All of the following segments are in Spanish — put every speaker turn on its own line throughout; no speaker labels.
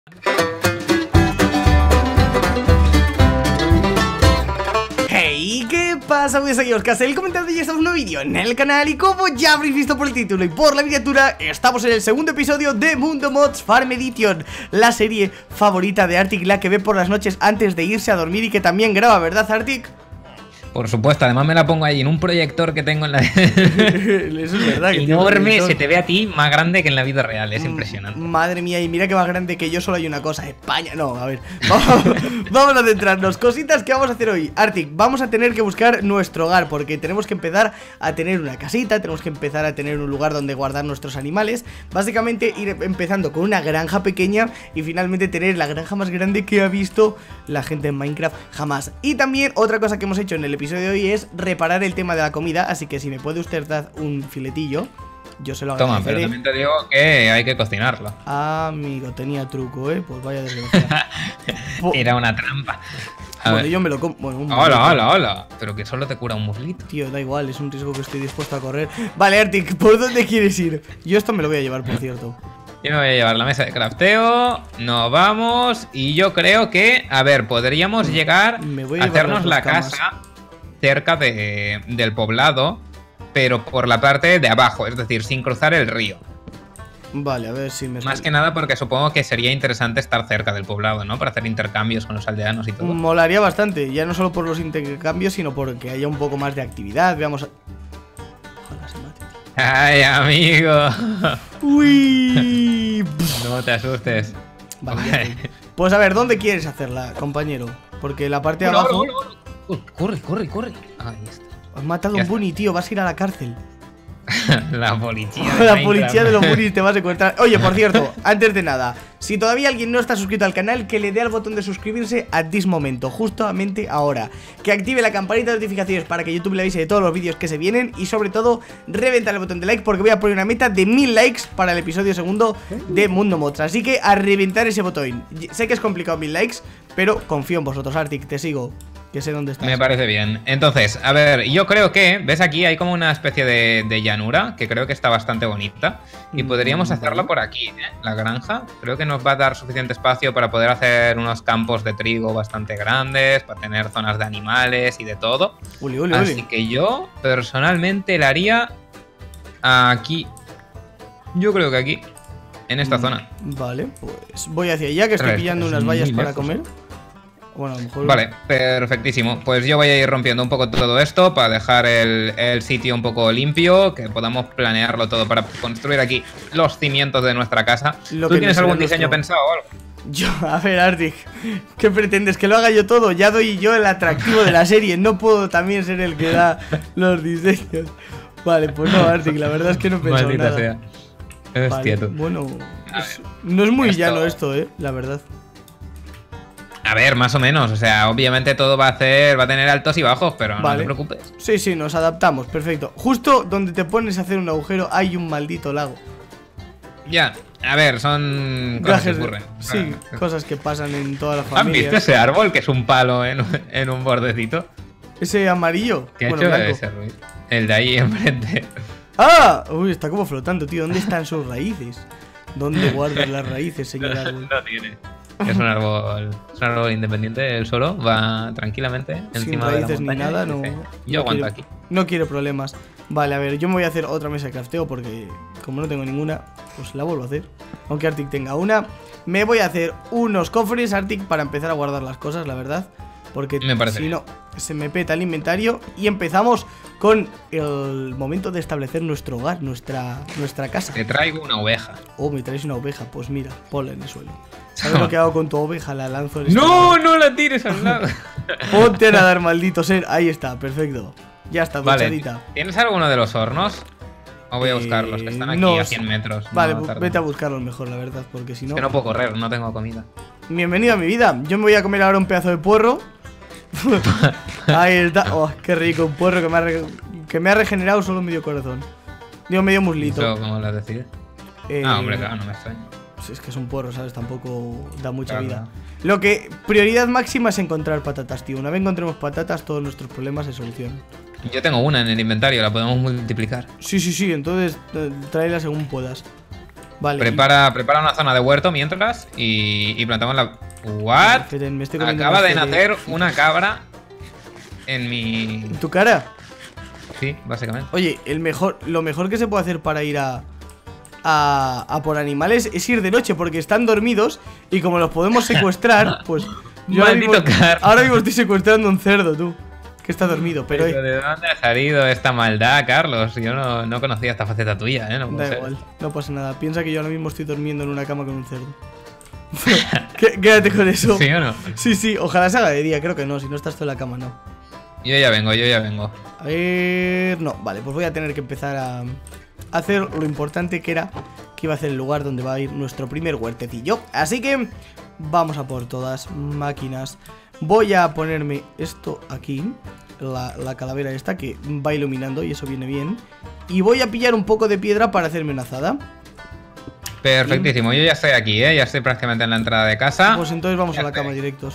Hey, ¿qué pasa? Pues aquí os casé el comentario y estamos en un nuevo vídeo en el canal. Y como ya habréis visto por el título y por la miniatura, estamos en el segundo episodio de Mundo Mods Farm Edition, la serie favorita de Arctic, la que ve por las noches antes de irse a dormir y que también graba, ¿verdad, Arctic?
Por supuesto, además me la pongo ahí en un proyector que tengo en la...
Eso es verdad.
Enorme, se te ve a ti más grande que en la vida real, es impresionante.
Madre mía, y mira que más grande que yo, solo hay una cosa, España. No, a ver, vamos a centrarnos. Cositas que vamos a hacer hoy. Arctic, vamos a tener que buscar nuestro hogar, porque tenemos que empezar a tener una casita, tenemos que empezar a tener un lugar donde guardar nuestros animales. Básicamente ir empezando con una granja pequeña y finalmente tener la granja más grande que ha visto la gente en Minecraft jamás. Y también otra cosa que hemos hecho en el episodio de hoy es reparar el tema de la comida, así que si me puede usted dar un filetillo, yo se lo agradeceré.
Toma, pero también te digo que hay que cocinarlo.
Amigo, tenía truco, pues vaya desgracia.
Era una trampa.
Bueno, yo me lo como. Bueno,
hola. Pero que solo te cura un muslito.
Tío, da igual, es un riesgo que estoy dispuesto a correr. Vale, Arctic, ¿por dónde quieres ir? Yo esto me lo voy a llevar, por cierto.
Yo me voy a llevar la mesa de crafteo. Nos vamos. Y yo creo que, a ver, podríamos llegar a hacernos la casa cerca del poblado, pero por la parte de abajo, es decir, sin cruzar el río.
Vale, a ver si me...
Más que nada porque supongo que sería interesante estar cerca del poblado, ¿no? Para hacer intercambios con los aldeanos y todo.
Molaría bastante, ya no solo por los intercambios, sino porque haya un poco más de actividad. Veamos... Ojalá se mate.
¡Ay, amigo!
¡Uy!
No te asustes.
Vale. Pues a ver, ¿dónde quieres hacerla, compañero? Porque la parte de abajo...
Corre. Ahí está.
Has matado a un bunny, tío, vas a ir a la cárcel.
La policía.
La policía de los bunnies te vas a encontrar. Oye, por cierto, antes de nada, si todavía alguien no está suscrito al canal, que le dé al botón de suscribirse a this momento, justamente ahora. Que active la campanita de notificaciones para que YouTube le avise de todos los vídeos que se vienen. Y sobre todo, reventar el botón de like, porque voy a poner una meta de 1000 likes para el episodio segundo de Mundo Mods. Así que a reventar ese botón. Sé que es complicado 1000 likes, pero confío en vosotros, Arctic, te sigo. Que sé dónde estás.
Me parece bien. Entonces, a ver, yo creo que, ¿ves aquí? Hay como una especie de llanura que creo que está bastante bonita. Y podríamos hacerla por aquí, ¿eh? La granja. Creo que nos va a dar suficiente espacio para poder hacer unos campos de trigo bastante grandes, para tener zonas de animales y de todo. Así que yo, personalmente, la haría aquí. Yo creo que aquí, en esta zona.
Vale, pues voy hacia allá, que estoy pillando unas vallas para comer. Bueno, a lo mejor...
Vale, perfectísimo. Pues yo voy a ir rompiendo un poco todo esto para dejar el sitio un poco limpio, que podamos planearlo todo para construir aquí los cimientos de nuestra casa. ¿Tú tienes algún diseño pensado o algo?
Yo, a ver, Arctic, ¿qué pretendes? ¿Que lo haga yo todo? Ya doy yo el atractivo de la serie. No puedo también ser el que da los diseños. Vale, pues no, Arctic, la verdad es que no he pensado nada.
Sea.
Vale, bueno, no es muy llano esto, la verdad.
A ver, más o menos, o sea, obviamente todo va a tener altos y bajos, pero no te preocupes.
Sí, nos adaptamos, perfecto. Justo donde te pones a hacer un agujero hay un maldito lago.
Ya, a ver, son cosas que ocurren.
Sí, cosas que pasan en toda la familia.
¿Han visto ese árbol que es un palo en un bordecito?
Ese amarillo.
¿Qué ha hecho ese ruido? El de ahí enfrente.
¡Ah! Uy, está como flotando, tío. ¿Dónde están sus raíces? ¿Dónde guardas las raíces, señor árbol?
No tiene. Es un árbol independiente, él solo va tranquilamente encima de la montaña.
Sin raíces ni nada, no.
Yo aguanto aquí.
No quiero problemas. Vale, a ver, yo me voy a hacer otra mesa de crafteo porque como no tengo ninguna, pues la vuelvo a hacer. Aunque Arctic tenga una. Me voy a hacer unos cofres, Arctic, para empezar a guardar las cosas, la verdad. Porque si no, se me peta el inventario. Y empezamos con el momento de establecer nuestro hogar, nuestra casa.
Te traigo una oveja.
Oh, me traes una oveja, pues mira, ponla en el suelo. ¿Sabes lo que hago con tu oveja? La lanzo en
¡No la tires al lado!
Ponte a nadar, maldito ser. Ahí está, perfecto. Ya está, duchadita.
Vale. ¿Tienes alguno de los hornos? O voy a buscarlos, que están aquí a 100 metros.
Vale, vete a buscarlos mejor, la verdad, porque si no...
Es que no puedo correr, no tengo comida.
Bienvenido a mi vida. Yo me voy a comer ahora un pedazo de puerro. Ahí está. Oh, qué rico, un puerro que me ha regenerado solo medio corazón. Digo, medio muslito.
¿Eso cómo lo decides? Hombre, claro, no me extraña.
Es que es un porro, ¿sabes? Tampoco da mucha vida. Lo que prioridad máxima es encontrar patatas, tío. Una vez encontremos patatas, todos nuestros problemas se solucionan.
Yo tengo una en el inventario, la podemos multiplicar.
Sí, entonces tráela según puedas. Vale.
Prepara una zona de huerto mientras y plantamos la... ¿What?
Esperen, me estoy comiendo
Acaba
un
de
este
nacer una cabra en mi...
¿En tu cara?
Sí, básicamente.
Oye, lo mejor que se puede hacer para ir a por animales es ir de noche, porque están dormidos y como los podemos secuestrar, pues... Yo ahora mismo estoy secuestrando un cerdo, tú, que está dormido, pero...
¿De dónde ha salido esta maldad, Carlos? Yo no conocía esta faceta tuya, ¿eh? No puede
Da
ser.
igual, no pasa nada. Piensa que yo ahora mismo estoy durmiendo en una cama con un cerdo. Quédate con eso.
¿Sí o no?
Sí, ojalá se haga de día, creo que no, si no estás tú en la cama, no.
Yo ya vengo.
A ver... No, vale, pues voy a tener que empezar a hacer lo importante que era que iba a ser el lugar donde va a ir nuestro primer huertecillo. Así que vamos a por todas máquinas. Voy a ponerme esto aquí, la calavera esta que va iluminando y eso viene bien. Y voy a pillar un poco de piedra para hacerme una azada.
Perfectísimo, yo ya estoy aquí, ¿eh? Ya estoy prácticamente en la entrada de casa.
Pues entonces vamos a la cama directos.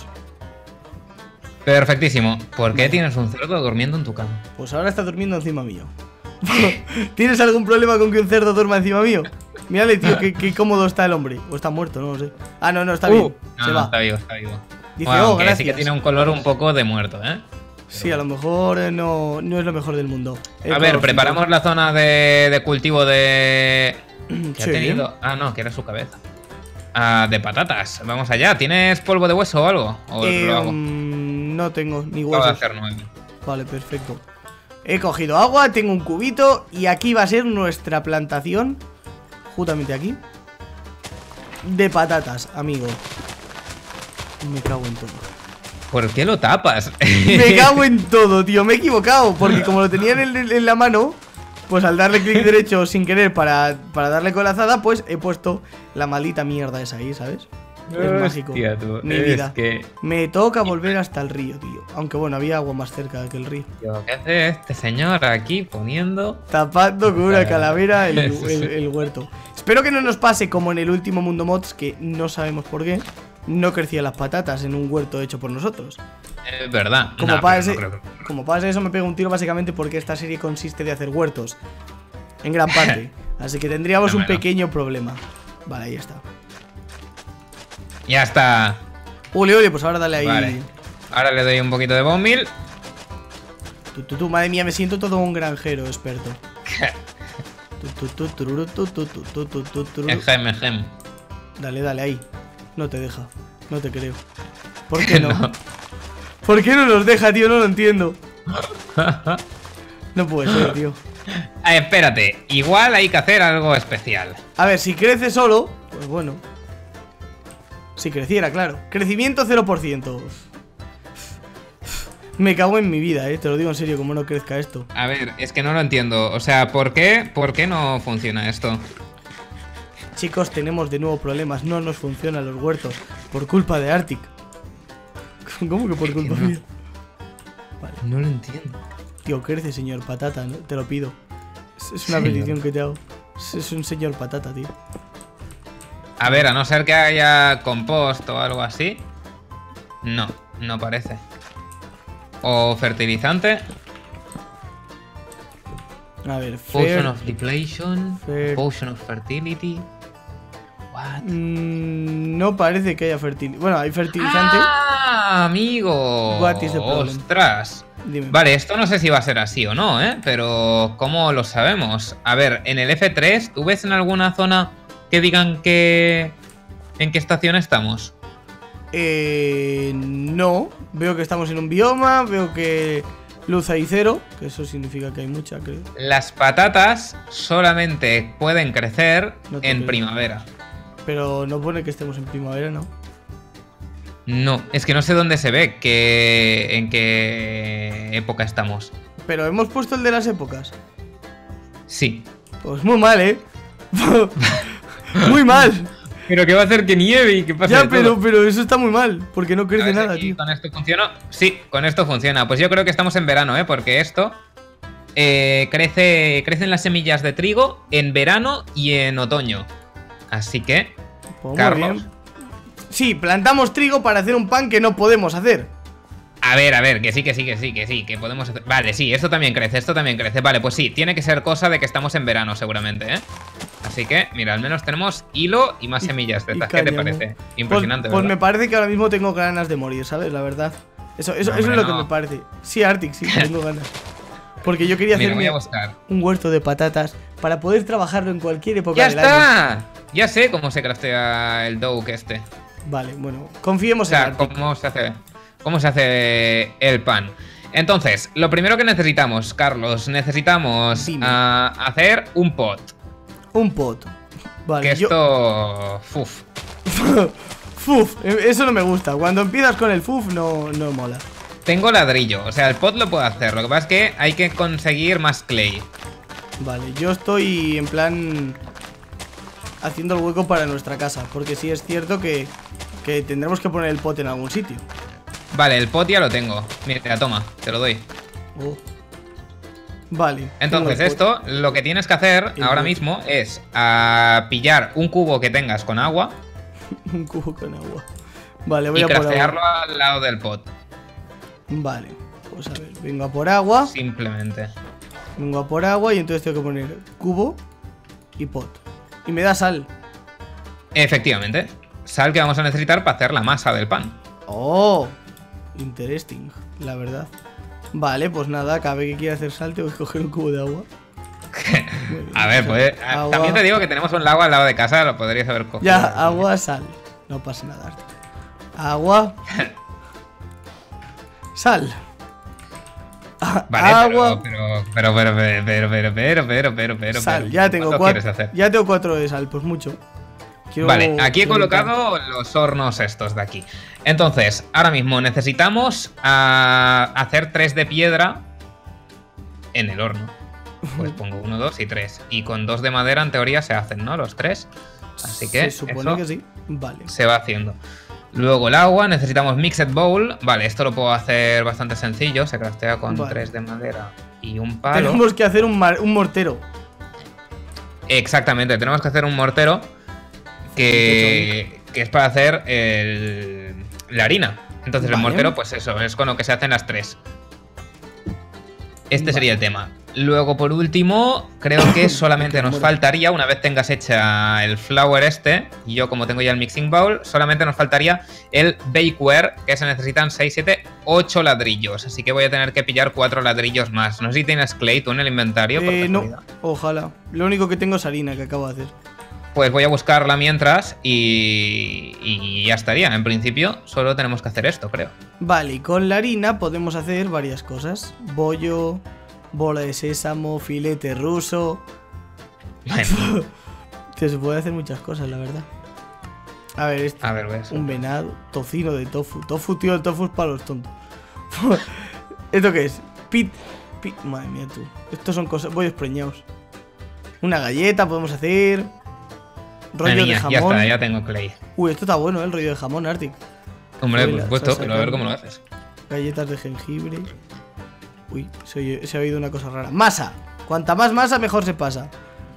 Perfectísimo. ¿Por qué tienes un cerdo durmiendo en tu cama?
Pues ahora está durmiendo encima mío. ¿Tienes algún problema con que un cerdo duerma encima mío? Mírale, tío, qué cómodo está el hombre. O está muerto, no lo sé. Ah, no, está bien. Se va.
Está vivo.
Dice,
Bueno,
gracias.
sí que tiene un color un poco de muerto, ¿eh?
Sí, a lo mejor no es lo mejor del mundo.
A ver, preparamos la zona de cultivo de... ¿Qué
Sí.
ha tenido? Ah, no, que era su cabeza. Ah, de patatas. Vamos allá. ¿Tienes polvo de hueso o algo? ¿O lo hago?
No tengo ni
Acabo de
huesos.
hacer 9.
Vale, perfecto. He cogido agua, tengo un cubito y aquí va a ser nuestra plantación. Justamente aquí. De patatas, amigo. Me cago en todo.
¿Por qué lo tapas?
Me cago en todo, tío. Me he equivocado. Porque como lo tenía en la mano, pues al darle clic derecho sin querer para darle con la azada, pues he puesto la maldita mierda esa ahí, ¿sabes? Es mágico.
Hostia, tú,
Mi
es
vida.
que...
Me toca volver hasta el río, tío. Aunque bueno, había agua más cerca que el río.
Tío, ¿qué hace este señor aquí poniendo?
Tapando con una calavera el huerto. Espero que no nos pase como en el último Mundo Mods, que no sabemos por qué no crecían las patatas en un huerto hecho por nosotros.
Es verdad.
Como,
No,
pase,
pero no creo que-
como pase eso me pego un tiro básicamente porque esta serie consiste de hacer huertos. En gran parte. Así que tendríamos un
Dámelo.
pequeño problema. Vale, ahí está.
Ya está.
Ole, pues ahora dale ahí.
Vale. Ahora le doy un poquito de bombil.
Madre mía, me siento todo un granjero experto.
Ejem.
Dale, ahí. No te deja. No te creo. ¿Por qué no?
No.
¿Por qué no nos deja, tío? No lo entiendo. No puede ser, tío.
Ah, espérate, igual hay que hacer algo especial.
A ver, si crece solo, pues bueno. Si creciera, claro. Crecimiento 0%. Me cago en mi vida, te lo digo en serio, como no crezca esto.
A ver, es que no lo entiendo. O sea, ¿por qué no funciona esto?
Chicos, tenemos de nuevo problemas. No nos funcionan los huertos. Por culpa de Arctic. ¿Cómo que por culpa
no.
mía? Vale.
No lo entiendo.
Tío, crece, señor patata, ¿no? Te lo pido. Es una
Sí,
petición
¿no?
que te hago. Es un señor patata, tío.
A ver, a no ser que haya compost o algo así. No parece. O fertilizante.
A ver,
Potion of Depletion.
Fer-
Potion of Fertility. What?
No parece que haya fertilizante. Bueno, hay fertilizante.
¡Ah, amigo!
What is the problem?
¡Ostras!
Dime.
Vale, esto no sé si va a ser así o no, ¿eh? Pero ¿cómo lo sabemos? A ver, en el F3, ¿tú ves en alguna zona que digan que... ¿En qué estación estamos?
No. Veo que estamos en un bioma. Veo que luz hay 0. Que eso significa que hay mucha, creo.
Las patatas solamente pueden crecer
No te
en
creo.
primavera.
Pero no pone que estemos en primavera, ¿no?
No, es que no sé dónde se ve en qué época estamos.
Pero hemos puesto el de las épocas.
Sí.
Pues muy mal, Muy mal.
¿Pero qué va a hacer que nieve y qué pasa?
Ya,
de todo?
pero eso está muy mal. Porque no
A
crece
ver si
nada,
aquí
tío.
¿Con esto funciona? Sí, con esto funciona. Pues yo creo que estamos en verano, ¿eh? Porque esto crecen las semillas de trigo en verano y en otoño. Así que,
Pues muy
Carlos.
bien. Sí, plantamos trigo para hacer un pan que no podemos hacer.
A ver, que sí, que podemos hacer... Vale, sí, esto también crece. Vale, pues sí, tiene que ser cosa de que estamos en verano seguramente, ¿eh? Así Así que, mira, al menos tenemos hilo y más semillas de estas. ¿Qué te
cáñamo.
parece? Impresionante,
Pues
¿verdad?
me parece que ahora mismo tengo ganas de morir, ¿sabes? La verdad. Eso es
hombre,
lo que
no.
me parece. Sí, Arctic, sí, tengo ganas. Porque yo quería
Mira, voy
hacerme
a buscar.
un huerto de patatas para poder trabajarlo en cualquier época
¡Ya
del año.
está! Ya sé cómo se craftea el dough este.
Vale, bueno,
O
confiemos en
sea,
Arctic.
cómo se hace el pan. Entonces, lo primero que necesitamos, Carlos, necesitamos
Dime.
hacer un pot.
Un pot. Vale,
Que esto... Uf.
Fuf, eso no me gusta. Cuando empiezas con el fuf no mola.
Tengo ladrillo, o sea, el pot lo puedo hacer. Lo que pasa es que hay que conseguir más clay.
Vale, yo estoy en plan haciendo el hueco para nuestra casa. Porque sí es cierto que tendremos que poner el pot en algún sitio.
Vale, el pot ya lo tengo. Mira, toma, te lo doy.
Oh. Vale.
Entonces
tengo el pot.
esto, lo que tienes que hacer
El
ahora
pot.
mismo es pillar un cubo que tengas con agua
Un cubo con agua. Vale, voy
y
a por
craftearlo
agua.
al lado del pot.
Vale, pues a ver, vengo a por agua.
Simplemente.
Vengo a por agua y entonces tengo que poner cubo y pot. Y me da sal.
Efectivamente. Sal que vamos a necesitar para hacer la masa del pan.
Oh, interesting, la verdad. Vale, pues nada, cada vez que quiera hacer sal tengo que coger un cubo de agua. Muy bien,
A ver, pues
agua.
también te digo que tenemos un lago al lado de casa, lo podrías haber cogido.
Ya, agua, sal. No pasa nada. Agua. Sal.
Vale,
Agua.
pero.
Sal. Ya tengo
¿Cuánto quieres hacer?
Ya tengo 4 de sal, pues mucho. Quiero
Vale, aquí he
reventar.
colocado los hornos estos de aquí. Entonces, ahora mismo necesitamos hacer 3 de piedra en el horno. Pues pongo 1, 2 y 3. Y con 2 de madera en teoría se hacen, ¿no? Los 3. Así que
Se supone
eso
que sí. Vale.
se va haciendo. Luego el agua, necesitamos Mixed Bowl. Vale, esto lo puedo hacer bastante sencillo. Se craftea con
Vale.
3 de madera y un palo.
Tenemos que hacer un mortero.
Exactamente, tenemos que hacer un mortero que es para hacer la harina. Entonces el
Vale.
mortero, pues eso, es con lo que se hacen las 3. Este
Vale.
sería el tema. Luego, por último, creo que solamente nos faltaría, una vez tengas hecha el flour este, y yo como tengo ya el mixing bowl, solamente nos faltaría el bakeware, que se necesitan 6, 7, 8 ladrillos. Así que voy a tener que pillar 4 ladrillos más. No sé si tienes clay tú en el inventario. Por
No,
casualidad.
ojalá. Lo único que tengo es harina que acabo de hacer.
Pues voy a buscarla mientras y ya estaría. En principio, solo tenemos que hacer esto, creo.
Vale, y con la harina podemos hacer varias cosas. Bollo, bola de sésamo, filete ruso.
Bueno,
Se puede hacer muchas cosas, la verdad. A ver, este.
a ver, ves.
Un venado, tocino de tofu. Tofu, tío, el tofu es para los tontos. ¿Esto qué es? Madre mía, tú. Estos son cosas, bollos preñados. Una galleta podemos hacer. Rollo
Madre
de
mía,
jamón.
ya está, ya tengo clay.
Uy, esto está bueno, el rollo de jamón, Arctic.
Hombre,
Uy,
por
la
supuesto,
salsa
pero a ver
de
cómo lo
carne.
haces.
Galletas de jengibre. Uy, se ha oído una cosa rara. Masa. Cuanta más masa, mejor se pasa.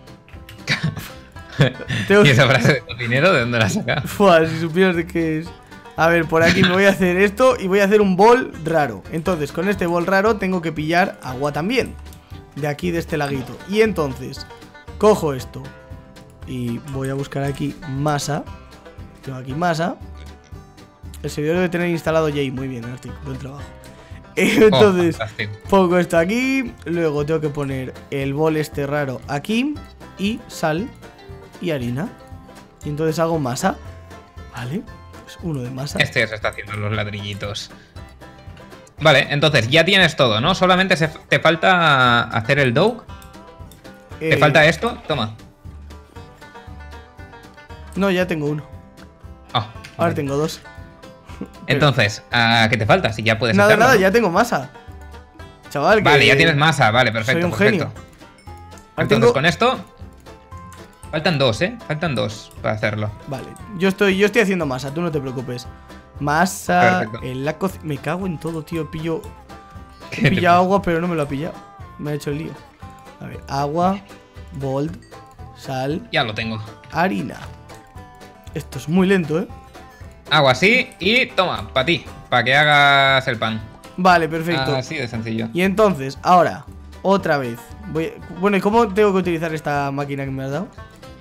Tengo-
¿Y esa frase de cocinero de dónde la saca?
Fua, si supieras de qué es. A ver, por aquí me voy a hacer esto y voy a hacer un bol raro. Entonces, con este bol raro tengo que pillar agua también. De aquí, de este laguito. Y entonces, cojo esto. Y voy a buscar aquí masa. Tengo aquí masa. El servidor debe tener instalado Jay. Muy bien, Arctic, buen trabajo. Entonces,
fantástico.
pongo esto aquí. Luego tengo que poner el bol este raro aquí. Y sal y harina. Y entonces hago masa. Vale, pues uno de masa.
Este ya se está haciendo los ladrillitos. Vale, entonces ya tienes todo, ¿no? Solamente te falta hacer el dough. ¿Te falta esto? Toma.
No, ya tengo uno.
Ah,
Ahora
vale.
tengo dos.
Entonces, ¿qué te falta? Si ya puedes
Nada,
hacerlo,
nada,
¿no?
ya tengo masa. Chaval, que
Vale, ya tienes masa, vale, perfecto.
soy un
perfecto.
genio. Ahora
Entonces,
tengo...
con esto. Faltan 2, ¿eh? Faltan 2 para hacerlo.
Vale, yo estoy haciendo masa, tú no te preocupes. Masa
Perfecto.
en la cocina. Me cago en todo, tío.
¿Qué
He
te
pillado
pasa?
agua, pero no me lo ha pillado. Me ha hecho el lío. A ver, agua, bold, sal,
Ya lo tengo.
harina. Esto es muy lento, ¿eh?
Hago así y toma, para ti, para que hagas el pan.
Vale, perfecto.
Así de sencillo.
Y entonces, ahora, otra vez. Bueno, ¿y cómo tengo que utilizar esta máquina que me has dado?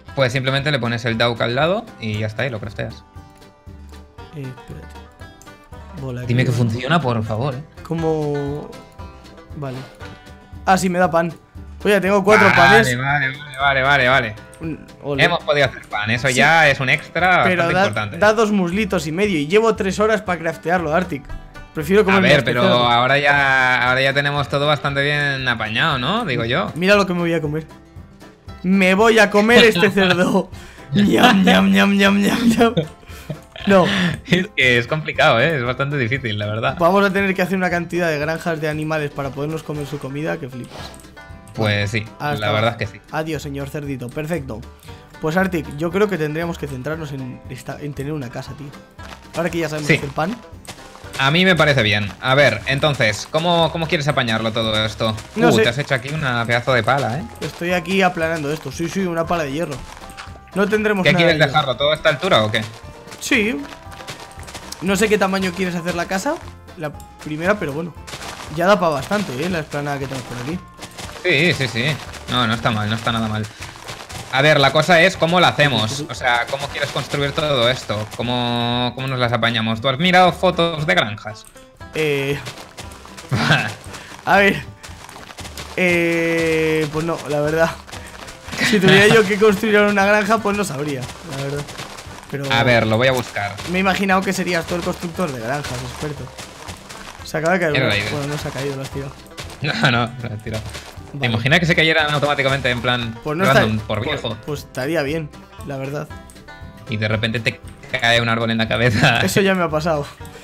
Pues simplemente le pones el Dauk al lado y ya está, y lo crafteas.
Espérate. Bola,
Dime que
va.
funciona, por favor,
¿Cómo...? Vale. Ah, sí, me da pan. Oye, tengo 4 panes.
Vale.
Ole.
Hemos podido hacer pan, eso
Sí.
ya es un extra
Pero
bastante importante.
da 2 muslitos y medio y llevo 3 horas para craftearlo, Arctic. Prefiero
A
comerme
ver,
este
pero
cerdo.
ahora ya tenemos todo bastante bien apañado, ¿no? Digo yo.
Mira lo que me voy a comer. Me voy a comer este cerdo. Ñam, ñam, ñam, ñam, ñam, ñam. No,
Es que es complicado, ¿eh? Es bastante difícil, la verdad.
vamos a tener que hacer una cantidad de granjas de animales para podernos comer su comida que flipas.
Pues sí,
Hasta
la verdad es que sí.
Adiós, señor cerdito. Perfecto. Pues Arctic, yo creo que tendríamos que centrarnos en tener una casa, tío. Ahora que ya sabemos
Sí.
hacer pan.
A mí me parece bien. A ver, entonces, ¿cómo quieres apañarlo todo esto?
No sé.
Te has hecho aquí una pedazo de pala, ¿eh?
Estoy aquí aplanando esto. Sí, una pala de hierro. No tendremos
¿Qué
nada
quieres
de hierro.
dejarlo? ¿Todo a esta altura o qué?
Sí. No sé qué tamaño quieres hacer la casa. La primera, pero bueno. Ya da para bastante, la explanada que tenemos por aquí.
Sí. No está mal, no está nada mal. A ver, la cosa es cómo la hacemos. O sea, ¿cómo quieres construir todo esto? ¿Cómo nos las apañamos? ¿Tú has mirado fotos de granjas?
A ver. Pues no, la verdad. Si tuviera yo que construir una granja, pues no sabría, la verdad. Pero
A ver, lo voy a buscar.
me he imaginado que serías tú el constructor de granjas, experto. Se acaba de caer
Era
una.
la idea.
Bueno, no se ha caído, lo has tirado.
No, tira. ¿Te
Vale.
imaginas que se cayeran automáticamente en plan
Pues no
random,
está,
por viejo?
pues estaría bien, la verdad.
Y de repente te cae un árbol en la cabeza.
Eso ya me ha pasado.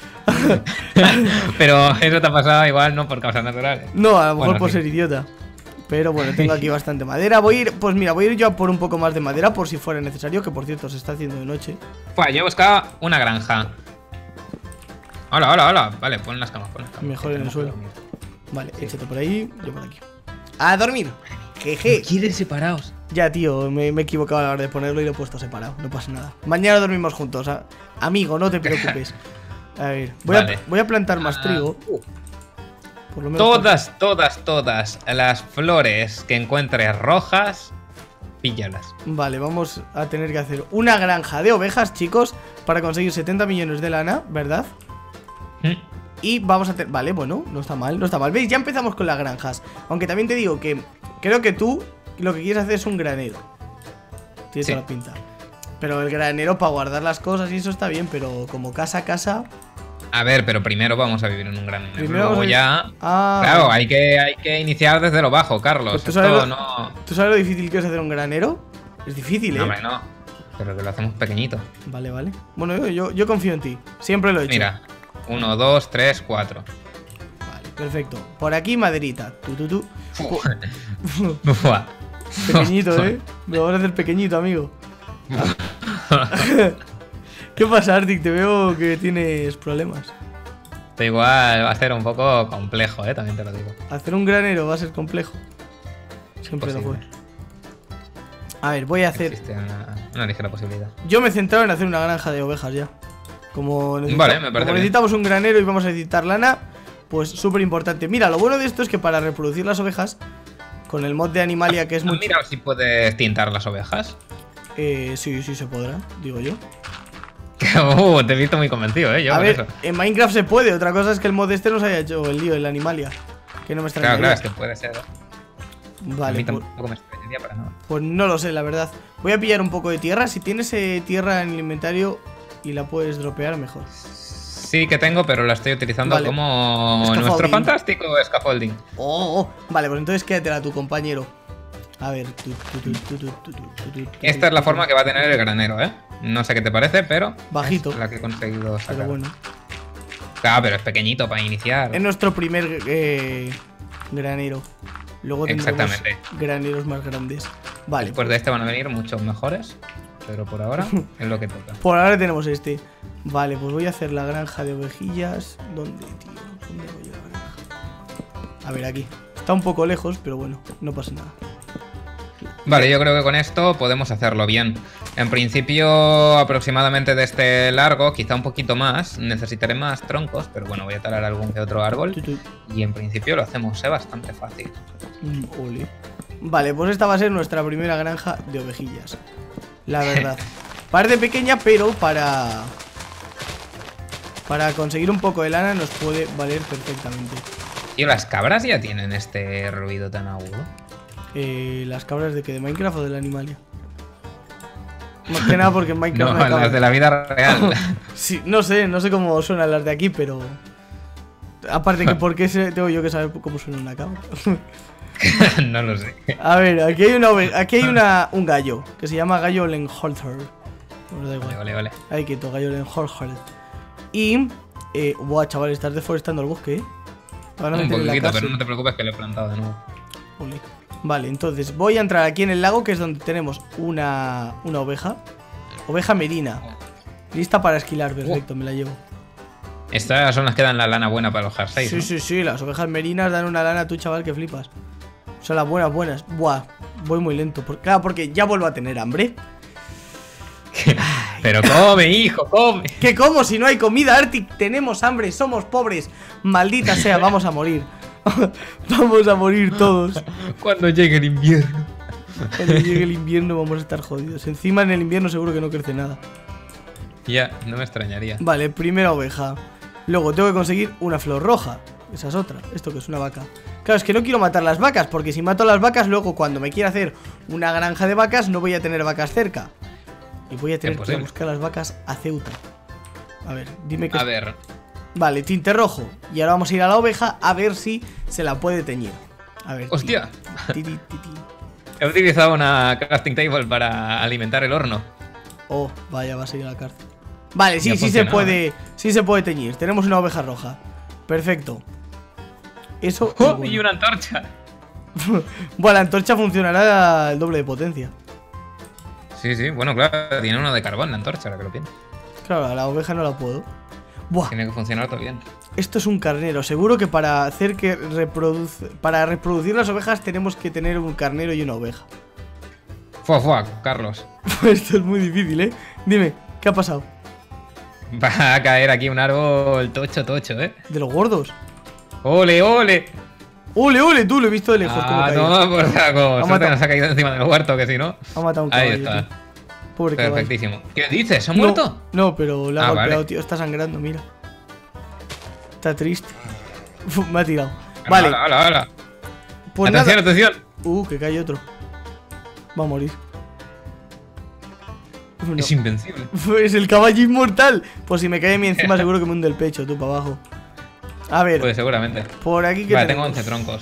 Pero eso te ha pasado igual no por causas naturales.
No, a lo mejor
Bueno,
por
sí.
ser idiota. Pero bueno, tengo aquí bastante madera. Voy a ir, pues mira, voy a ir yo a por un poco más de madera por si fuera necesario, que por cierto se está haciendo de noche.
Pues yo he buscado una granja. Hola. Vale, pon las camas,
Mejor en el
Tenemos
suelo.
que dormir.
Vale, échate por ahí, yo por aquí. ¡A dormir! Jeje.
¿Quieres separados?
Ya, tío, me he equivocado a la hora de ponerlo y lo he puesto separado. No pasa nada. Mañana dormimos juntos, amigo, no te preocupes. A ver,
Vale.
voy a plantar más trigo. Por lo menos
Todas las flores que encuentres rojas, píllalas.
Vale, vamos a tener que hacer una granja de ovejas, chicos, para conseguir 70 millones de lana, ¿verdad? Y vamos a tener... Vale, bueno, no está mal, no está mal. ¿Veis? Ya empezamos con las granjas. Aunque también te digo que creo que tú lo que quieres hacer es un granero. Tienes
Sí.
toda la pinta. Pero el granero para guardar las cosas y eso está bien, pero como casa a casa...
A ver, pero primero vamos a vivir en un granero.
Primero
Luego
vamos a-
ya...
Ah,
Claro, hay que iniciar desde lo bajo, Carlos.
Pues tú
Esto
sabes lo-
no...
¿tú sabes lo difícil que es hacer un granero? Es difícil,
No, hombre, no. Pero que lo hacemos pequeñito.
Vale, vale. Bueno, yo confío en ti. Siempre lo he hecho.
Mira. 1, 2, 3, 4.
Vale, perfecto. Por aquí maderita. Tú.
Buah.
Pequeñito, Me vas a hacer pequeñito, amigo. ¿Qué pasa, Arctic? Te veo que tienes problemas.
Pero igual va a ser un poco complejo, también te lo digo.
Hacer un granero va a ser complejo. Siempre lo fue.
Posible.
A ver, voy a hacer...
Existe una ligera posibilidad.
Yo me he centrado en hacer una granja de ovejas ya. Como,
Vale, me parece
como
bien.
necesitamos un granero y vamos a necesitar lana, pues súper importante. Mira, lo bueno de esto es que para reproducir las ovejas, con el mod de Animalia, que es muy...
Mira si puedes tintar las ovejas.
Sí se podrá, digo yo.
Te he visto muy convencido, yo
A
por
ver,
eso.
en Minecraft se puede, otra cosa es que el mod este nos haya hecho el lío, el Animalia. Que no me extrañaría.
Claro, es que puede ser. A
Vale,
mí
pues,
tampoco me extrañaría para nada.
pues no lo sé, la verdad. Voy a pillar un poco de tierra. Si tienes tierra en el inventario y la puedes dropear, mejor.
Sí que tengo, pero la estoy utilizando
Vale.
como
Scaffolding.
nuestro fantástico scaffolding.
Vale, pues entonces quédatela a tu compañero. A ver.
Esta es la forma que va a tener el granero, No sé qué te parece, pero
Bajito.
es la que he conseguido sacar.
Pero bueno.
Claro, pero es pequeñito para iniciar.
Es nuestro primer granero. Luego tendremos
Exactamente.
graneros más grandes. Vale.
Después de este van a venir muchos mejores, pero por ahora es lo que toca.
Por ahora tenemos este. Vale, pues voy a hacer la granja de ovejillas. ¿Dónde, tío? ¿Dónde voy a la granja? A ver, aquí. Está un poco lejos, pero bueno, no pasa nada.
Vale, yo creo que con esto podemos hacerlo bien. En principio, aproximadamente de este largo, quizá un poquito más. Necesitaré más troncos, pero bueno, voy a talar algún que otro árbol. Y en principio lo hacemos bastante fácil.
Ole. Vale, pues esta va a ser nuestra primera granja de ovejillas. La verdad. Parece pequeña, pero para conseguir un poco de lana nos puede valer perfectamente.
¿Y las cabras ya tienen este ruido tan agudo?
¿Las cabras de qué? ¿De Minecraft o del Animalia? Más que nada porque en Minecraft
No,
hay cabras.
las de la vida real.
Sí, no sé cómo suenan las de aquí, pero... Aparte que por qué tengo yo que saber cómo suena una cabra.
No lo sé.
A ver, aquí hay un gallo que se llama gallo Lenholzer. Bueno, da igual.
Vale.
Ahí quieto, gallo Lenholzer. Y... buah, chaval, estás deforestando el bosque, ¿eh? Van a
Un
meter en la
poquito,
cárcel.
pero no te preocupes que lo he plantado de nuevo.
Ole. Vale, entonces voy a entrar aquí en el lago, que es donde tenemos una oveja. Oveja merina. Lista para esquilar, perfecto, me la llevo.
Estas son las que dan la lana buena para los jerseys,
Sí,
¿no?
sí, las ovejas merinas dan una lana a tu chaval que flipas. Son las buenas. Buah, voy muy lento. Claro, porque ya vuelvo a tener hambre.
Pero come, hijo, come.
¿Qué como si no hay comida, Arctic? Tenemos hambre, somos pobres. Maldita sea, vamos a morir. Vamos a morir todos.
Cuando llegue el invierno.
Cuando llegue el invierno vamos a estar jodidos. Encima en el invierno seguro que no crece nada.
Ya, no me extrañaría.
Vale, primera oveja. Luego tengo que conseguir una flor roja. Esa es otra. Esto que es una vaca. Claro, es que no quiero matar las vacas, porque si mato las vacas, luego cuando me quiera hacer una granja de vacas, no voy a tener vacas cerca. Y voy a tener que buscar las vacas a Ceuta. A ver, dime que...
A ver.
Vale, tinte rojo. Y ahora vamos a ir a la oveja a ver si se la puede teñir. A ver.
¡Hostia! He utilizado una crafting table para alimentar el horno.
Oh, vaya, vas a ir a la cárcel. Vale, sí,
sí se
puede teñir. Tenemos una oveja roja. Perfecto. Eso.
¡Oh! Y una antorcha.
Bueno, la antorcha funcionará al doble de potencia.
Sí, bueno, claro, tiene uno de carbón la antorcha, ahora que lo pienso.
Claro, a la oveja no la puedo. Buah.
Tiene que funcionar todo bien.
Esto es un carnero. Seguro que para hacer que para reproducir las ovejas tenemos que tener un carnero y una oveja.
Fua, Carlos.
Esto es muy difícil, ¿eh? Dime, ¿qué ha pasado?
Va a caer aquí un árbol tocho, ¿eh?
¿De los gordos?
¡Ole!
¡Ole! Tú lo he visto de lejos.
Ah, no, por saco. Suerte nos ha caído encima del huerto, que si no.
Ha matado un caballo.
Ahí está.
Tío. Pobre
Perfectísimo.
caballo.
¿Qué dices? ¿Se ha muerto?
No, pero le ha golpeado,
vale.
tío. Está sangrando, mira. Está triste. Uf, me ha tirado. Vale.
¡Hala!
Pues
atención.
Que cae otro. Va a morir. No.
Es invencible.
Es el caballo inmortal. Pues si me cae a mí encima seguro que me hunde el pecho, tú para abajo. A ver.
Pues seguramente.
Por aquí que
vale, tengo 11 troncos.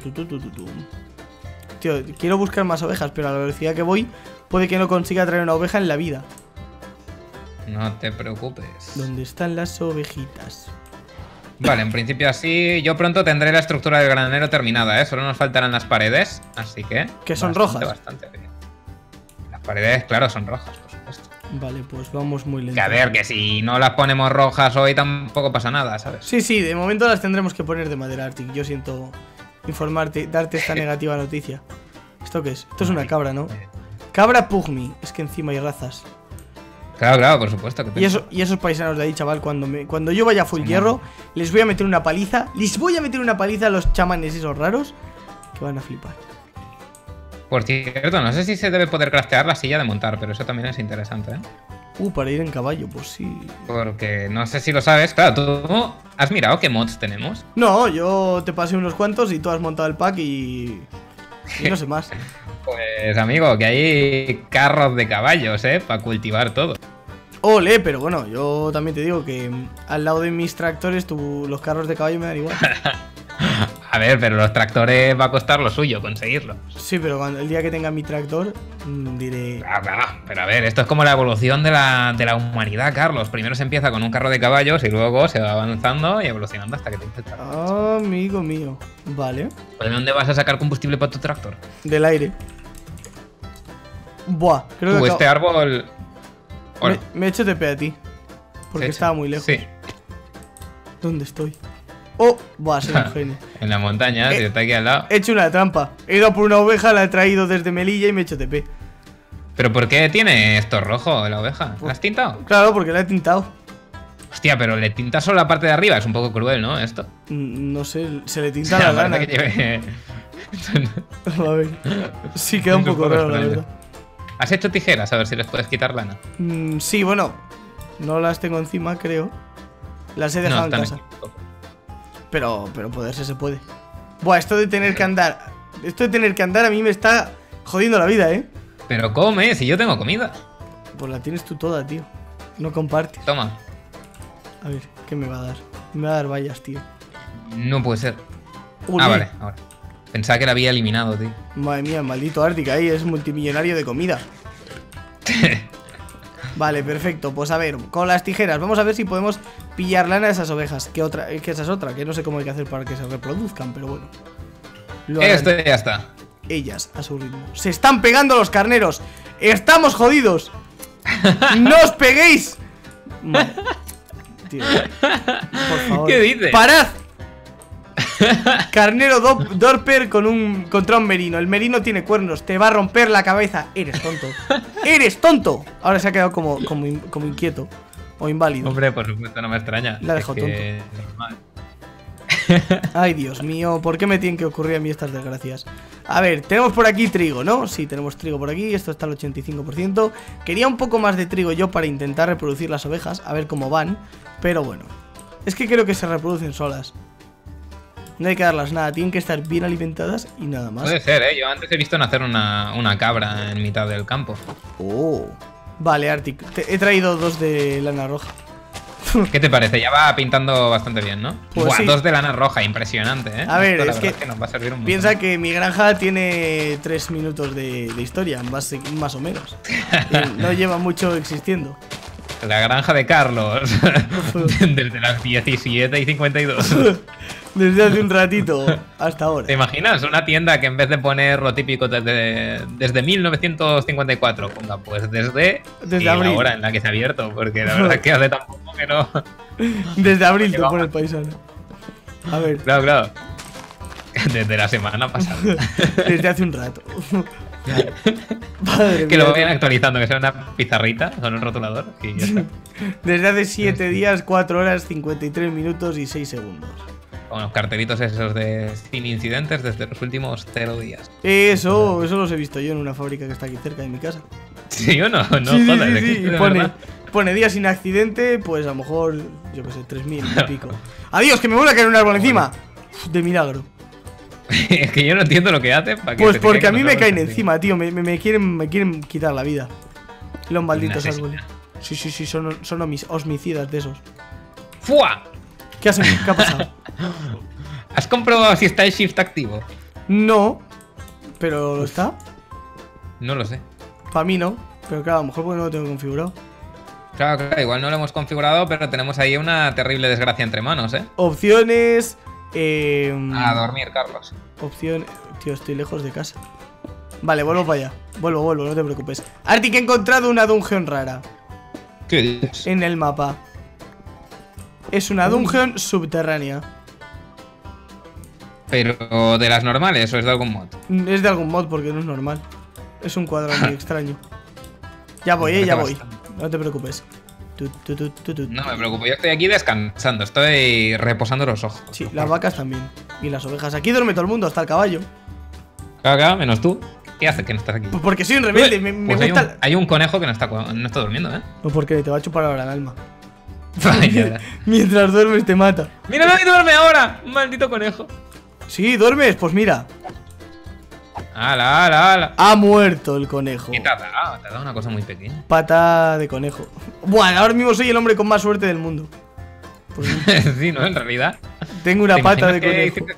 Tío, quiero buscar más ovejas, pero a la velocidad que voy puede que no consiga traer una oveja en la vida.
No te preocupes.
¿Dónde están las ovejitas?
Vale, en principio así. Yo pronto tendré la estructura del granero terminada, ¿eh? Solo nos faltarán las paredes, así que...
Que son rojas.
Bastante bien. Las paredes, claro, son rojas, por supuesto.
Vale, pues vamos muy lento.
Que a ver, que si no las ponemos rojas hoy tampoco pasa nada, ¿sabes?
Sí, de momento las tendremos que poner de madera, Arctic. Yo siento informarte, darte esta negativa noticia. ¿Esto qué es? Esto es una cabra, ¿no? Cabra Pugmy. Es que encima hay razas.
Claro, por supuesto. Que
y esos paisanos de ahí, chaval, cuando yo vaya full hierro, les voy a meter una paliza. Les voy a meter una paliza a los chamanes esos raros que van a flipar.
Por cierto, no sé si se debe poder craftear la silla de montar, pero eso también es interesante, ¿eh?
Para ir en caballo, pues sí.
Porque no sé si lo sabes. Claro, ¿tú has mirado qué mods tenemos?
No, yo te pasé unos cuantos y tú has montado el pack y no sé más.
Pues amigo, que hay carros de caballos, para cultivar todo.
Ole, pero bueno, yo también te digo que al lado de mis tractores los carros de caballo me dan igual.
A ver, pero los tractores va a costar lo suyo conseguirlo.
Sí, pero el día que tenga mi tractor diré...
Claro, pero a ver, esto es como la evolución de la humanidad, Carlos. Primero se empieza con un carro de caballos y luego se va avanzando y evolucionando hasta que te el tractor.
Amigo mío. Vale.
¿De dónde vas a sacar combustible para tu tractor?
Del aire. Buah, creo que...
Este árbol...
Me he hecho TP a ti. Porque estaba muy lejos.
Sí.
¿Dónde estoy? Oh, buah, soy un genio.
En la montaña, si está aquí al lado.
He hecho una trampa. He ido a por una oveja, la he traído desde Melilla y me he hecho TP.
¿Pero por qué tiene esto rojo la oveja? ¿La has tintado?
Claro, porque la he tintado.
Hostia, pero le tintas solo la parte de arriba. Es un poco cruel, ¿no? Esto.
No sé, se le tinta la lana. A ver. Sí, queda un poco raro, la verdad.
¿Has hecho tijeras? A ver si les puedes quitar lana.
Sí, bueno. No las tengo encima, creo. Las he dejado en casa. Pero poderse se puede. Buah, esto de tener que andar. Esto de tener que andar a mí me está jodiendo la vida, ¿eh?
Pero come, si yo tengo comida.
Pues la tienes tú toda, tío. No compartes.
Toma.
A ver, ¿qué me va a dar? Me va a dar vallas, tío.
No puede ser.
Ule.
Ah, vale, ahora. Pensaba que la había eliminado, tío.
Madre mía, maldito Arctic ahí, es multimillonario de comida. Vale, perfecto. Pues a ver, con las tijeras vamos a ver si podemos pillar lana de esas ovejas. Que esa es otra, que no sé cómo hay que hacer para que se reproduzcan, pero bueno.
Esto ya está.
Ellas, a su ritmo. Se están pegando los carneros. ¡Estamos jodidos! ¡No os peguéis! Vale. Tío, por favor.
¿Qué dices?
¡Parad! Carnero Dorper contra un merino. El merino tiene cuernos, te va a romper la cabeza. Eres tonto. ¡Eres tonto! Ahora se ha quedado como inquieto. O inválido.
Hombre, por supuesto, no me extraña.
La dejo tonto.
Normal.
Ay, Dios mío, ¿por qué me tienen que ocurrir a mí estas desgracias? A ver, tenemos por aquí trigo, ¿no? Sí, tenemos trigo por aquí, esto está al 85%. Quería un poco más de trigo yo para intentar reproducir las ovejas, a ver cómo van. Pero bueno, es que creo que se reproducen solas. No hay que darlas nada, tienen que estar bien alimentadas y nada más.
Puede ser, ¿eh? Yo antes he visto nacer una cabra en mitad del campo.
Oh. Vale, Arctic, he traído 2 de lana roja.
¿Qué te parece? Ya va pintando bastante bien, ¿no?
Pues
Buah,
sí.
2 de lana roja, impresionante, ¿eh?
A ver,
esto,
es que
nos va a servir un montón.
piensa que mi granja tiene 3 minutos de historia, más o menos. Y no lleva mucho existiendo.
La granja de Carlos. Desde las 17:52.
Desde hace un ratito hasta ahora.
¿Te imaginas? Una tienda que en vez de poner lo típico desde 1954, ponga pues desde
abril.
la hora en la que se ha abierto, porque la verdad es que hace tan poco que no.
Desde abril te pone el paisano. A ver.
Claro. Desde la semana pasada.
Desde hace un rato. Madre
Que
mía,
lo vayan actualizando, que sea una pizarrita con un rotulador y ya está.
Desde hace 7 días, 4 horas, 53 minutos y 6 segundos.
Con los cartelitos esos de sin incidentes desde los últimos 0 días.
Eso los he visto yo en una fábrica que está aquí cerca de mi casa.
Sí o no,
Sí,
jodas,
sí,
existe de
pone,
verdad.
pone días sin accidente, pues a lo mejor, yo qué sé, 3000 y pico. ¡Adiós, que me vuelve a caer un árbol encima! Uf, de milagro.
Es que yo no entiendo lo que hace para que
Pues
se te
porque a
caigan
mí
los
me
árboles
caen encima, tío. Me quieren quitar la vida. Los malditos
asesino.
árboles. Sí, son homicidas de esos.
¡Fua!
¿Qué ha pasado?
¿Has comprobado si está el shift activo?
No, pero ¿lo está?
No lo sé.
Para mí no, pero claro, a lo mejor porque no lo tengo configurado.
Claro, igual no lo hemos configurado, pero tenemos ahí una terrible desgracia entre manos, ¿eh?
Opciones.
A dormir, Carlos.
Opción. Tío, estoy lejos de casa. Vale, vuelvo para allá. Vuelvo, no te preocupes. Arctic, he encontrado una dungeon rara
¿Qué dices?
en el mapa. Es una dungeon subterránea.
¿Pero de las normales o es de algún mod?
Es de algún mod porque no es normal. Es un cuadrado muy extraño. Ya voy, ya voy. No te preocupes.
No me preocupo, yo estoy aquí descansando, estoy reposando los ojos.
Sí, las vacas también. Y las ovejas. Aquí duerme todo el mundo, hasta el caballo.
Caga, menos tú. ¿Qué hace que no estás aquí?
Pues porque soy un rebelde, me
Pues
gusta.
hay un conejo que no está durmiendo, ¿eh?
No, porque te va a chupar ahora el alma.
Vaya.
Mientras duermes te mata.
¡Míralo que duerme ahora! ¡Maldito conejo!
Sí, duermes, pues mira.
¡Hala!
Ha muerto el conejo.
¿Qué te ha dado? Te ha dado una cosa muy pequeña.
Pata de conejo. Bueno, ahora mismo soy el hombre con más suerte del mundo. Pues
Sí, ¿no? En realidad.
tengo una
¿Te
pata de
imaginas
conejo.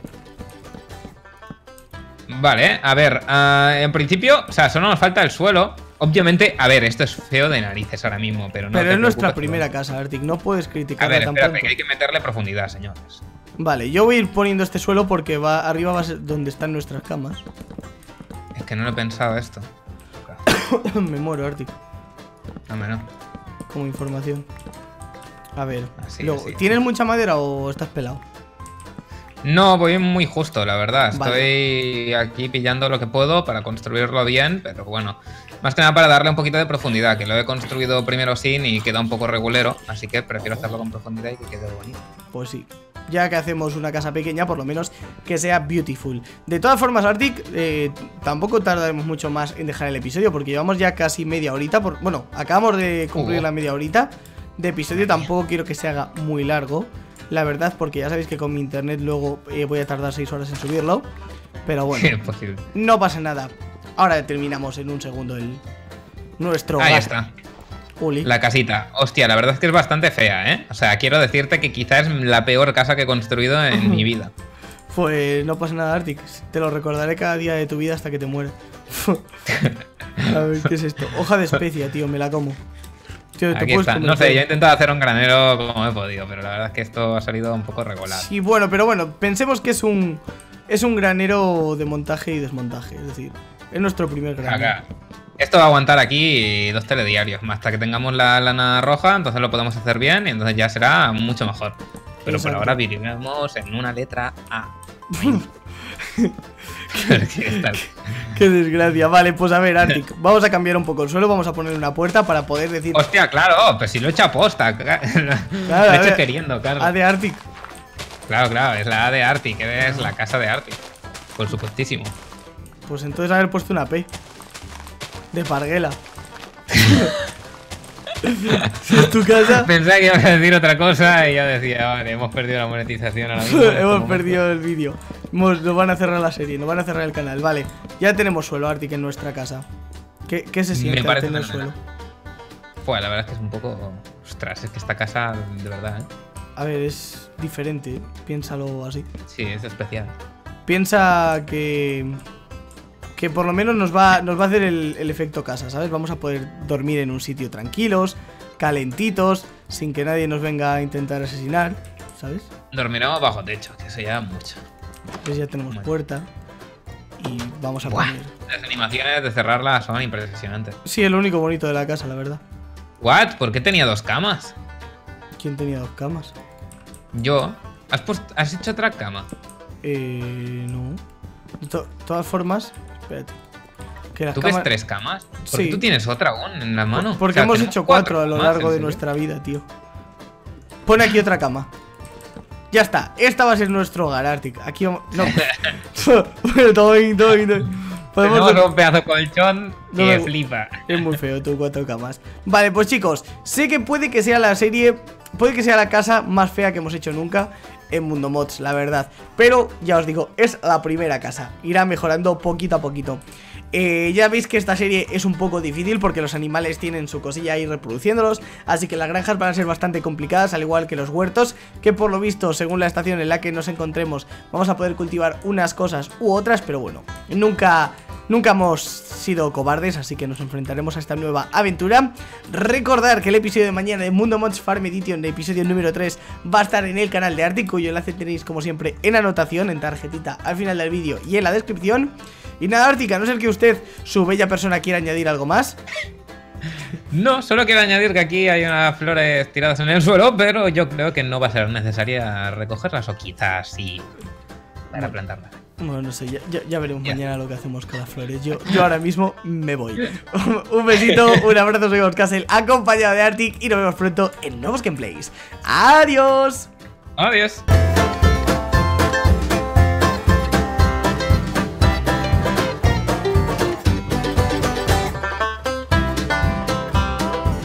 Vale, a ver, en principio, o sea, solo nos falta el suelo. Obviamente, a ver, esto es feo de narices ahora mismo, pero no.
Pero
te
es nuestra
preocupes,
primera casa, Arctic. No puedes
A
criticarla
ver,
tan
espérate,
pronto.
que hay que meterle profundidad, señores.
Vale, yo voy a ir poniendo este suelo porque arriba va a ser donde están nuestras camas.
Es que no lo he pensado esto.
Me muero, Arctic.
Hombre, no.
Como información. A ver.
Así,
Luego,
así.
¿tienes mucha madera o estás pelado?
No, voy muy justo, la verdad.
Vale.
Estoy aquí pillando lo que puedo para construirlo bien, pero bueno. Más que nada para darle un poquito de profundidad, que lo he construido primero sin y queda un poco regulero, así que prefiero hacerlo con profundidad y que quede bonito.
Pues sí. ya que hacemos una casa pequeña, por lo menos que sea beautiful. De todas formas, Arctic, tampoco tardaremos mucho más en dejar el episodio, porque llevamos ya casi media horita. Bueno, acabamos de cumplir la media horita de episodio. Tampoco quiero que se haga muy largo, la verdad, porque ya sabéis que con mi internet luego voy a tardar 6 horas en subirlo. Pero bueno, no pasa nada. Ahora terminamos en un segundo nuestro hogar.
Ahí está.
Uli.
La casita. Hostia, la verdad es que es bastante fea, ¿eh? O sea, quiero decirte que quizás es la peor casa que he construido en mi vida.
Pues no pasa nada, Arctic. Te lo recordaré cada día de tu vida hasta que te mueras. A ver, ¿qué es esto? Hoja de especia, tío, me la como. Tío,
aquí está. No sé, yo he intentado hacer un granero como he podido, pero la verdad es que esto ha salido un poco regular.
Sí, bueno, pero bueno, pensemos que es un granero de montaje y desmontaje. Es decir, es nuestro primer granero.
Acá. Esto va a aguantar aquí 2 telediarios. Hasta que tengamos la lana roja, entonces lo podemos hacer bien y entonces ya será mucho mejor. Pero por ahora viviremos en una letra A.
Qué desgracia. Vale, pues a ver, Arctic, vamos a cambiar un poco el suelo. Vamos a poner una puerta para poder decir...
Hostia, claro, pues si lo he hecho a posta. Claro, lo he hecho queriendo, claro.
A de Arctic.
Claro, es la A de Arctic, es la casa de Arctic. Por supuestísimo.
Pues entonces haber puesto una P de Parguela. Si es tu casa.
Pensaba que iba a decir otra cosa y yo decía, vale, hemos perdido la monetización ahora mismo.
Hemos perdido el vídeo. Nos van a cerrar la serie, nos van a cerrar el canal. Vale, ya tenemos suelo, Arctic, en nuestra casa. ¿Qué se siente tener suelo?
Pues la verdad es que es un poco... Ostras, es que esta casa, de verdad, ¿eh?
A ver, es diferente, piénsalo así.
Sí, es especial.
Piensa que por lo menos nos va a hacer el efecto casa, ¿sabes? Vamos a poder dormir en un sitio tranquilos, calentitos, sin que nadie nos venga a intentar asesinar, ¿sabes?
Dormiremos bajo techo, que eso ya es mucho.
Pues ya tenemos puerta y vamos a poner...
Las animaciones de cerrarla son impresionantes.
Sí, es lo único bonito de la casa, la verdad.
¿What? ¿Por qué tenía 2 camas?
¿Quién tenía 2 camas?
Yo. ¿Has hecho otra cama?
No. De todas formas, espérate. Que
¿Tú ves 3 camas? Porque
sí.
Tú tienes otra aún en la mano.
Porque hemos hecho 4 a lo largo de nuestra vida, tío. Pon aquí otra cama. Ya está. Esta va a ser nuestro hogar, Arctic. Aquí vamos... No. Bueno, todo bien.
Tenemos un pedazo de colchón que flipa.
Es muy feo, tú 4 camas. Vale, pues chicos, sé que puede que sea la serie... Puede que sea la casa más fea que hemos hecho nunca en Mundo Mods, la verdad. Pero ya os digo, es la primera casa. Irá mejorando poquito a poquito. Ya veis que esta serie es un poco difícil porque los animales tienen su cosilla ahí reproduciéndolos, así que las granjas van a ser bastante complicadas, al igual que los huertos, que por lo visto, según la estación en la que nos encontremos, vamos a poder cultivar unas cosas u otras, pero bueno, nunca hemos sido cobardes, así que nos enfrentaremos a esta nueva aventura. Recordar que el episodio de mañana de Mundo Mods Farm Edition, de episodio número 3, va a estar en el canal de Arctic, cuyo enlace tenéis como siempre en anotación, en tarjetita al final del vídeo y en la descripción. Y nada, Arctic, a no ser que usted, su bella persona, quiera añadir algo más.
No, solo quiero añadir que aquí hay unas flores tiradas en el suelo, pero yo creo que no va a ser necesaria recogerlas, o quizás sí para plantarlas.
Bueno, no sé, ya veremos mañana lo que hacemos con las flores. Yo ahora mismo me voy. Un besito, un abrazo, soy Castle, acompañado de Arctic, y nos vemos pronto en nuevos gameplays. ¡Adiós!
¡Adiós!